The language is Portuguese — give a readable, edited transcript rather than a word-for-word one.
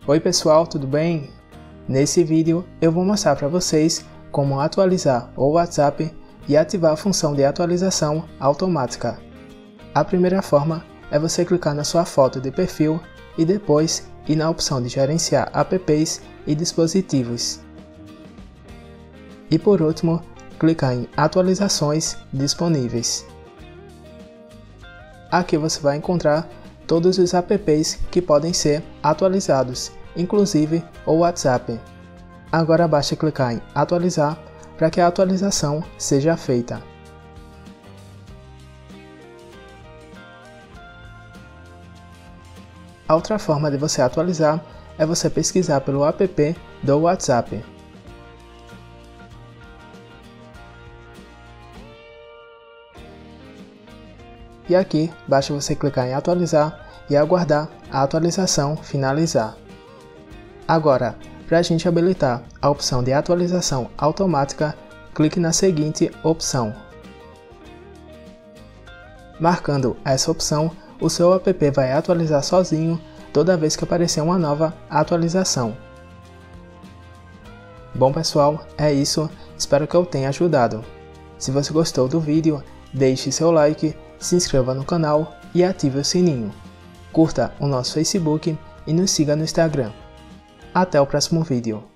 Oi pessoal, tudo bem? Nesse vídeo eu vou mostrar para vocês como atualizar o WhatsApp e ativar a função de atualização automática. A primeira forma é você clicar na sua foto de perfil e depois ir na opção de gerenciar apps e dispositivos. E por último, clicar em atualizações disponíveis. Aqui você vai encontrar todos os apps que podem ser atualizados, inclusive o WhatsApp. Agora basta clicar em atualizar para que a atualização seja feita. A outra forma de você atualizar é você pesquisar pelo app do WhatsApp. E aqui basta você clicar em atualizar e aguardar a atualização finalizar. Agora, para a gente habilitar a opção de atualização automática, clique na seguinte opção. Marcando essa opção, o seu app vai atualizar sozinho toda vez que aparecer uma nova atualização. Bom pessoal, é isso, espero que eu tenha ajudado. Se você gostou do vídeo, deixe seu like, se inscreva no canal e ative o sininho. Curta o nosso Facebook e nos siga no Instagram. Até o próximo vídeo.